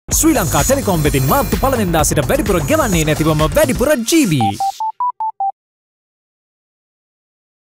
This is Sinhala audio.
ශ්‍රී ලංකා ටෙලිකොම් වෙතින් මාර්තු 1 වෙනිදා සිට වැඩිපුර ගෙවන්නේ නැතිවම වැඩිපුර GB